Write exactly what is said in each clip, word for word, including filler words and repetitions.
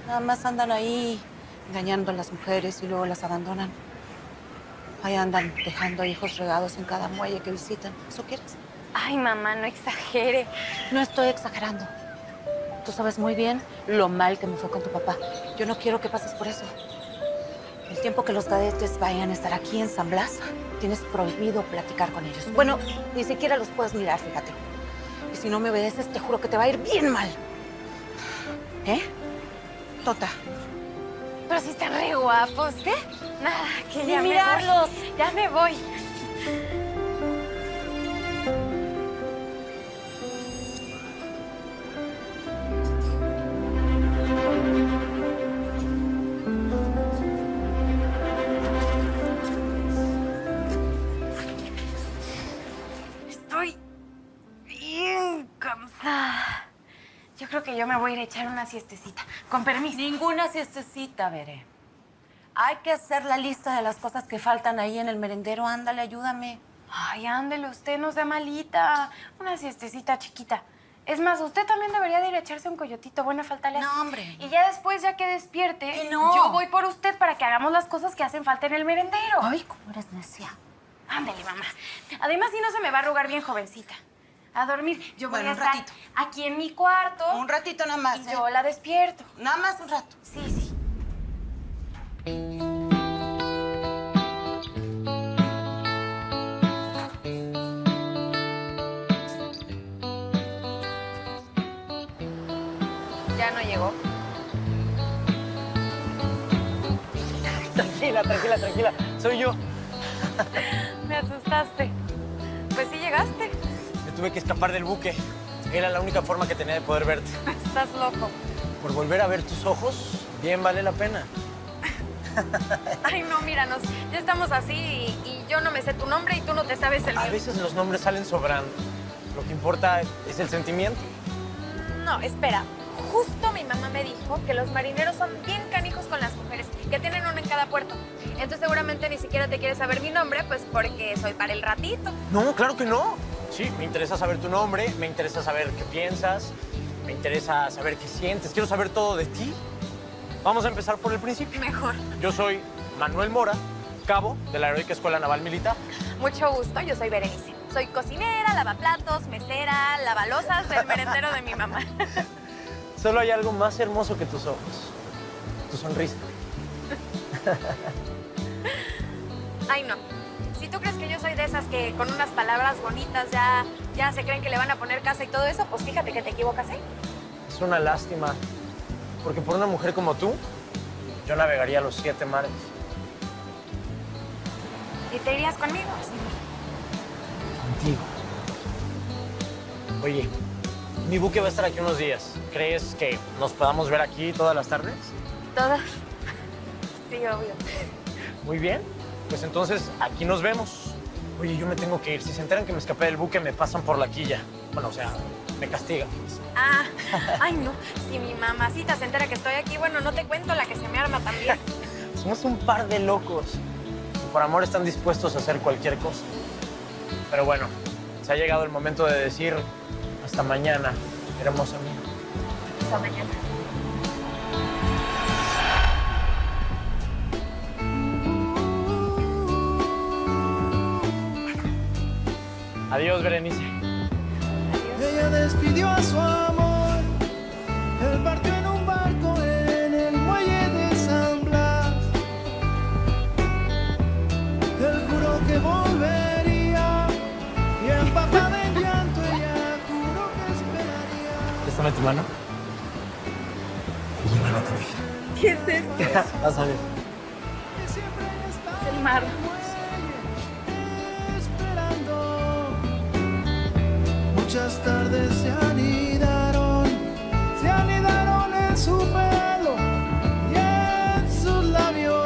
Nada más andan ahí engañando a las mujeres y luego las abandonan. Ahí andan dejando hijos regados en cada muelle que visitan. ¿Eso quieres? Ay, mamá, no exagere. No estoy exagerando. Tú sabes muy bien lo mal que me fue con tu papá. Yo no quiero que pases por eso. El tiempo que los cadetes vayan a estar aquí en San Blas, tienes prohibido platicar con ellos. Bueno, ni siquiera los puedes mirar, fíjate. Y si no me obedeces, te juro que te va a ir bien mal. ¿Eh? Tota. Pero si están re guapos, ¿qué? Nada, que Ni ya mirarlos. me voy. Ya me voy. Estoy bien cansada. Yo creo que yo me voy a ir a echar una siestecita. Con permiso. Ninguna siestecita, Veré. Hay que hacer la lista de las cosas que faltan ahí en el merendero. Ándale, ayúdame. Ay, ándele usted, no sea malita. Una siestecita chiquita. Es más, usted también debería de ir a echarse un coyotito. Buena falta le hace. No, hombre. Y ya después, ya que despierte, Que no. yo voy por usted para que hagamos las cosas que hacen falta en el merendero. Ay, cómo eres necia. Ándele, mamá. Además, si no se me va a arrugar bien jovencita. A dormir. Yo voy Bueno, a un estar ratito. aquí en mi cuarto. Un ratito nada más, Y ¿eh? yo la despierto. Nada más un rato. Sí, sí. Ya no llegó. Tranquila, tranquila, tranquila. Soy yo. Me asustaste. Pues sí llegaste. Me tuve que escapar del buque. Era la única forma que tenía de poder verte. Estás loco. Por volver a ver tus ojos, bien vale la pena. Ay, no, míranos. Ya estamos así y, y yo no me sé tu nombre y tú no te sabes el A mío. veces los nombres salen sobrando. Lo que importa es el sentimiento. No, espera. Justo mi mamá me dijo que los marineros son bien canijos con las mujeres, que tienen uno en cada puerto. Entonces seguramente ni siquiera te quieres saber mi nombre, pues porque soy para el ratito. No, claro que no. Sí, me interesa saber tu nombre, me interesa saber qué piensas, me interesa saber qué sientes, quiero saber todo de ti. Vamos a empezar por el principio. Mejor. Yo soy Manuel Mora, cabo de la Heroica Escuela Naval Militar. Mucho gusto, yo soy Berenice. Soy cocinera, lavaplatos, mesera, lavalosas del merendero de mi mamá. Solo hay algo más hermoso que tus ojos. Tu sonrisa. Ay, no. Si tú crees que yo soy de esas que con unas palabras bonitas ya, ya se creen que le van a poner casa y todo eso, pues fíjate que te equivocas, ¿eh? Es una lástima, porque por una mujer como tú, yo navegaría los siete mares. ¿Y te irías conmigo? Contigo. Oye, mi buque va a estar aquí unos días. ¿Crees que nos podamos ver aquí todas las tardes? ¿Todas? Sí, obvio. Muy bien. Pues entonces, aquí nos vemos. Oye, yo me tengo que ir. Si se enteran que me escapé del buque, me pasan por la quilla. Bueno, o sea, me castigan. Ah, ay, no. Si mi mamacita se entera que estoy aquí, bueno, no te cuento la que se me arma también. Somos un par de locos que por amor están dispuestos a hacer cualquier cosa. Pero bueno, se ha llegado el momento de decir hasta mañana, hermosa mía. Hasta mañana. Adiós, Berenice. Ella despidió a su amor, él partió en un barco en el muelle de San Blas. Él juró que volvería y empapada en llanto ella juró que esperaría. Préstame tu mano. Y llévalo a tu vida. ¿Qué es esto? Vas a ver. Que siempre está Es el mar. esperando. Muchas tardes se anidaron, se anidaron en su pelo y en sus labios.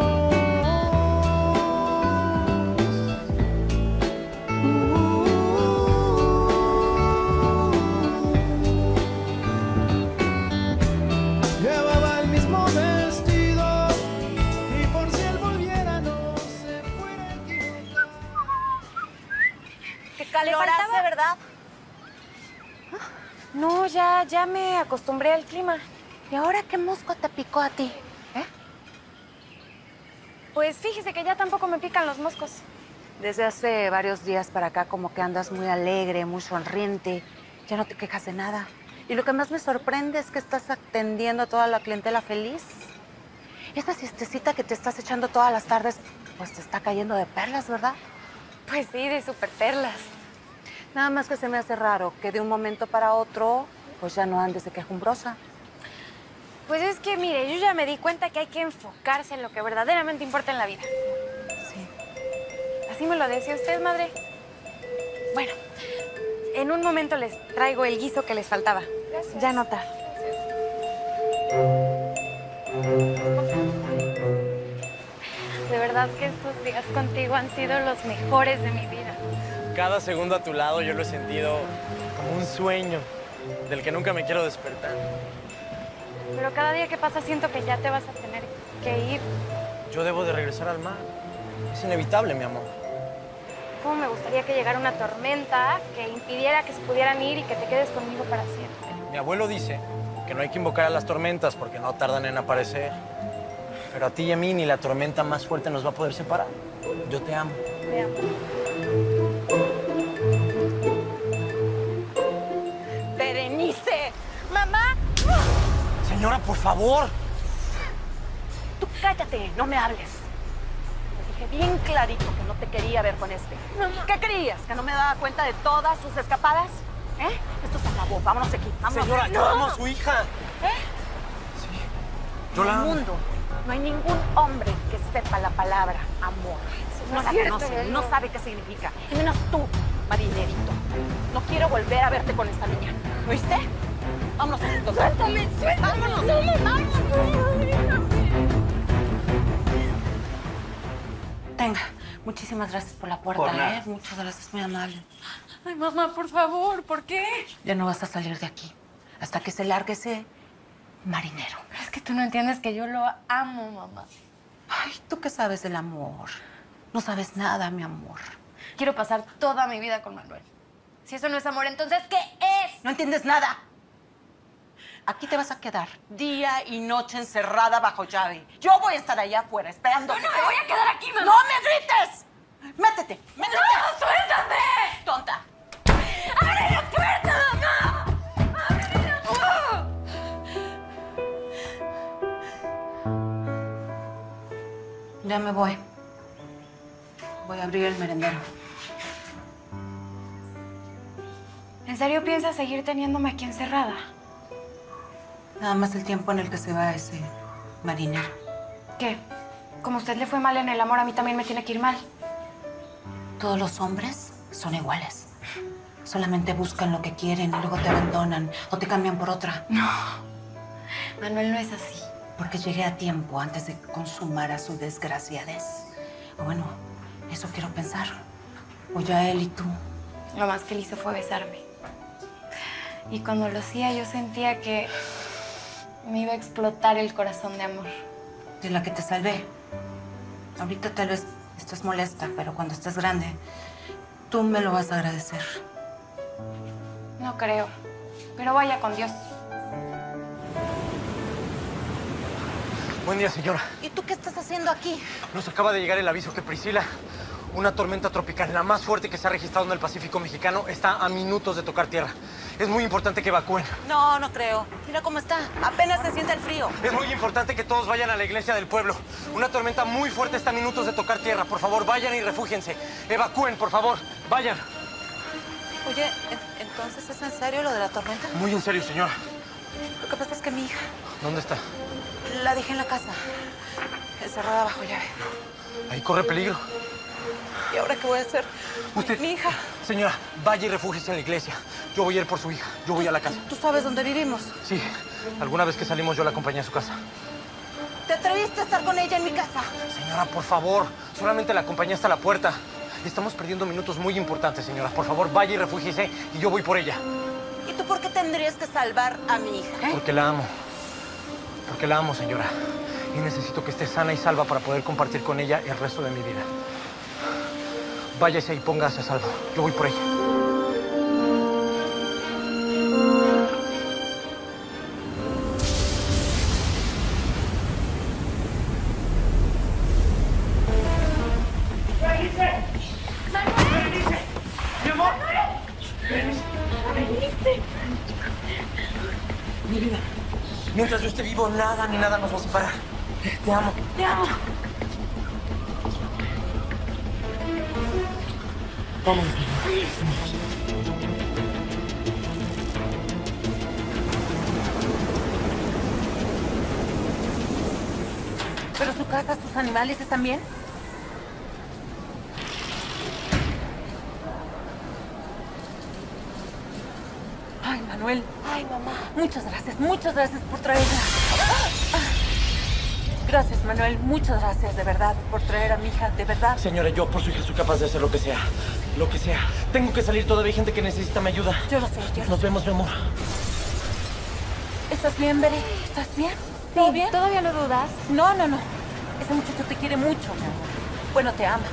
Llevaba el mismo vestido y por si él volviera no se fuera a equivocar. ¿Te calentaste, verdad? No, ya, ya me acostumbré al clima. ¿Y ahora qué mosco te picó a ti? ¿Eh? Pues fíjese que ya tampoco me pican los moscos. Desde hace varios días para acá como que andas muy alegre, muy sonriente. Ya no te quejas de nada. Y lo que más me sorprende es que estás atendiendo a toda la clientela feliz. Esa siestecita que te estás echando todas las tardes, pues te está cayendo de perlas, ¿verdad? Pues sí, de super perlas. Nada más que se me hace raro que de un momento para otro, pues ya no andes de quejumbrosa. Pues es que, mire, yo ya me di cuenta que hay que enfocarse en lo que verdaderamente importa en la vida. Sí. ¿Así me lo decía usted, madre? Bueno, en un momento les traigo el guiso que les faltaba. Gracias. Ya no tarde. De verdad que estos días contigo han sido los mejores de mi vida. Cada segundo a tu lado yo lo he sentido como un sueño del que nunca me quiero despertar. Pero cada día que pasa siento que ya te vas a tener que ir. Yo debo de regresar al mar. Es inevitable, mi amor. Cómo me gustaría que llegara una tormenta que impidiera que se pudieran ir y que te quedes conmigo para siempre. Mi abuelo dice que no hay que invocar a las tormentas porque no tardan en aparecer. Pero a ti y a mí ni la tormenta más fuerte nos va a poder separar. Yo te amo. Te amo. ¡Berenice! ¡Mamá! Señora, por favor. Tú cállate, no me hables. Te dije bien clarito que no te quería ver con este. Mamá. ¿Qué creías? ¿Que no me daba cuenta de todas sus escapadas? ¿Eh? Esto se acabó. Vámonos de aquí. Vámonos. Señora, yo amo a su hija. ¿Eh? Sí. Yo En la el amo. mundo no hay ningún hombre que sepa la palabra amor. no No es la cierto, conoce, no. no sabe qué significa. Y menos tú, marinerito. No quiero volver a verte con esta niña. ¿Oíste? Vámonos juntos. Suéltame, suéltame. Vámonos. Vámonos. Tenga, muchísimas gracias por la puerta, Por nada. ¿eh? Muchas gracias, muy amable. Ay, mamá, por favor, ¿por qué? Ya no vas a salir de aquí hasta que se largue ese marinero. Pero es que tú no entiendes que yo lo amo, mamá. Ay, ¿tú qué sabes del amor? No sabes nada, mi amor. Quiero pasar toda mi vida con Manuel. Si eso no es amor, entonces, ¿qué es? No entiendes nada. Aquí te vas a quedar día y noche encerrada bajo llave. Yo voy a estar allá afuera esperando. Yo no me voy a quedar aquí, mamá. ¡No me grites! ¡Métete! ¡Métete! ¡No, suéltame! ¡Tonta! ¡Abre la puerta, mamá! ¡Abre la puerta! Ya me voy. Voy a abrir el merendero. ¿En serio piensas seguir teniéndome aquí encerrada? Nada más el tiempo en el que se va ese marinero. ¿Qué? Como a usted le fue mal en el amor, a mí también me tiene que ir mal. Todos los hombres son iguales. Solamente buscan lo que quieren y luego te abandonan o te cambian por otra. No. Manuel no es así. Porque llegué a tiempo antes de que consumara su desgraciadez. O bueno, eso quiero pensar. O ya él y tú. Lo más que él hizo fue besarme. Y cuando lo hacía, yo sentía que me iba a explotar el corazón de amor. De la que te salvé. Ahorita tal vez estás molesta, pero cuando estés grande, tú me lo vas a agradecer. No creo. Pero vaya con Dios. Buen día, señora. ¿Y tú qué estás haciendo aquí? Nos acaba de llegar el aviso que Priscila, una tormenta tropical, la más fuerte que se ha registrado en el Pacífico mexicano, está a minutos de tocar tierra. Es muy importante que evacúen. No, no creo. Mira cómo está. Apenas se siente el frío. Es muy importante que todos vayan a la iglesia del pueblo. Una tormenta muy fuerte está a minutos de tocar tierra. Por favor, vayan y refúgiense. Evacúen, por favor. Vayan. Oye, ¿entonces es en serio lo de la tormenta? Muy en serio, señora. Lo que pasa es que mi hija ¿Dónde está? la dejé en la casa, encerrada bajo llave. Ahí corre peligro. ¿Y ahora qué voy a hacer? Usted... Mi hija. Señora, vaya y refúgiese en la iglesia. Yo voy a ir por su hija. Yo voy a la casa. ¿Tú sabes dónde vivimos? Sí. Alguna vez que salimos yo la acompañé a su casa. ¿Te atreviste a estar con ella en mi casa? Señora, por favor. Solamente la acompañé hasta la puerta. Estamos perdiendo minutos muy importantes, señora. Por favor, vaya y refúgiese y yo voy por ella. ¿Y tú por qué tendrías que salvar a mi hija? ¿Eh? Porque la amo. Porque la amo, señora. Y necesito que esté sana y salva para poder compartir con ella el resto de mi vida. Váyase y póngase a salvo. Yo voy por ella. Mientras yo esté vivo, nada ni nada nos va a separar. Te amo. Te amo. Vámonos. ¿Pero su casa, sus animales están bien? Ay, Manuel. Ay, mamá. Muchas gracias, muchas gracias por traerla. Gracias, Manuel. Muchas gracias, de verdad, por traer a mi hija, de verdad. Señora, yo por su hija soy capaz de hacer lo que sea. Lo que sea. Tengo que salir, todavía hay gente que necesita mi ayuda. Yo lo sé, yo lo Nos sé. vemos, mi amor. ¿Estás bien, Bere? ¿Estás bien? ¿Todo Sí, bien? ¿todavía lo dudas? No, no, no. Ese muchacho te quiere mucho, mi amor. Bueno, te ama.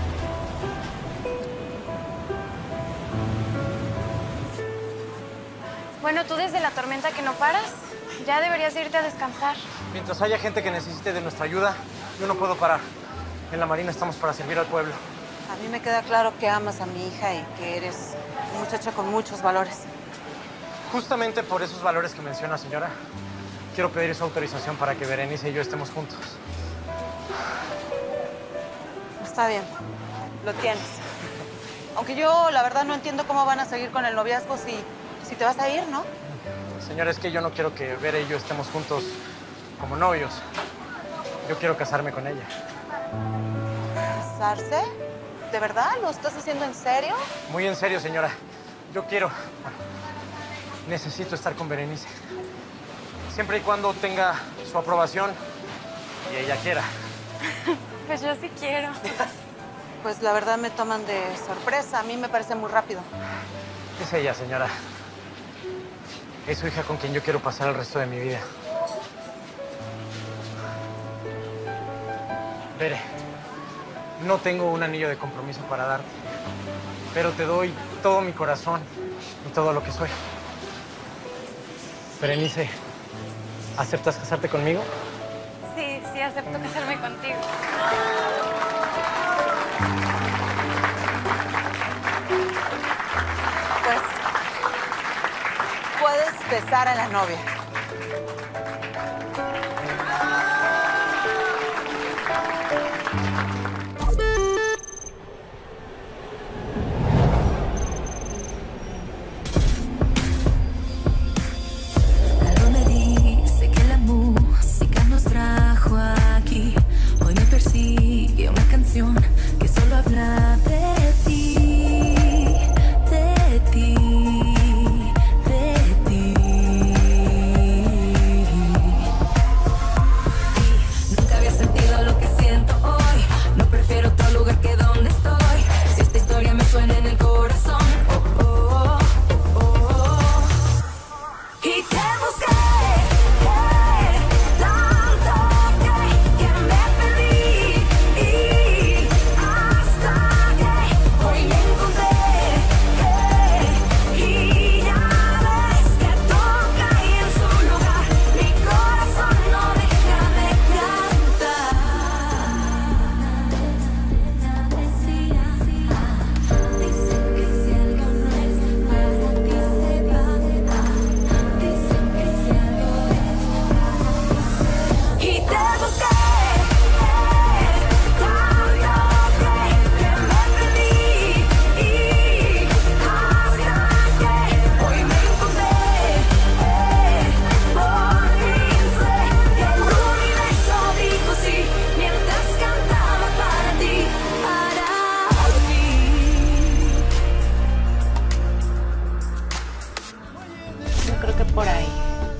Bueno, tú desde la tormenta que no paras, ya deberías irte a descansar. Mientras haya gente que necesite de nuestra ayuda, yo no puedo parar. En la Marina estamos para servir al pueblo. A mí me queda claro que amas a mi hija y que eres una muchacha con muchos valores. Justamente por esos valores que menciona, señora, quiero pedir su autorización para que Berenice y yo estemos juntos. Está bien, lo tienes. Aunque yo, la verdad, no entiendo cómo van a seguir con el noviazgo si, si te vas a ir, ¿no? Señora, es que yo no quiero que Bere y yo estemos juntos como novios. Yo quiero casarme con ella. ¿Casarse? ¿De verdad? ¿Lo estás haciendo en serio? Muy en serio, señora. Yo quiero... Necesito estar con Berenice. Siempre y cuando tenga su aprobación y ella quiera. Pues yo sí quiero. Pues la verdad me toman de sorpresa. A mí me parece muy rápido. Es ella, señora. Es su hija con quien yo quiero pasar el resto de mi vida. Bere, no tengo un anillo de compromiso para darte, pero te doy todo mi corazón y todo lo que soy. Berenice, ¿aceptas casarte conmigo? Sí, sí, acepto casarme contigo. Pues puedes besar a la novia. Algo me dice que la música nos trajo aquí. Hoy me persigue una canción que solo habla de ti, de ti, de ti. Y nunca había sentido lo que siento hoy. No prefiero otro lugar que donde estoy. Si esta historia me suena en el corazón, oh, oh, oh, oh. Y te busqué, eh, tanto que, que me perdí, y hasta que hoy me encontré, eh, y ya ves que toca y en su lugar mi corazón no deja de cantar. Dicen que si algo no es para ti se va. Dicen que si algo es para ti. Y te busqué, tanto que, que me perdí, y hasta que hoy me encontré, por fin sé que el universo dijo sí mientras cantaba para ti, para ti. Yo creo que por ahí.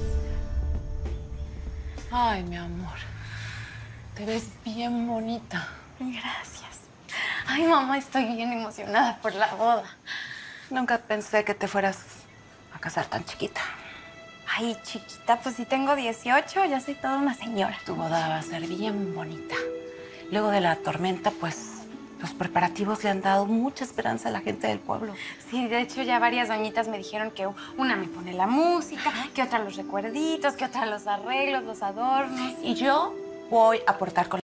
Ay, mi amor. Te ves bien bonita. Gracias. Ay, mamá, estoy bien emocionada por la boda. Nunca pensé que te fueras a casar tan chiquita. Ay, chiquita, pues si tengo dieciocho, ya soy toda una señora. Tu boda va a ser bien bonita. Luego de la tormenta, pues, los preparativos le han dado mucha esperanza a la gente del pueblo. Sí, de hecho ya varias doñitas me dijeron que una me pone la música, que otra los recuerditos, que otra los arreglos, los adornos. Y yo voy a aportar con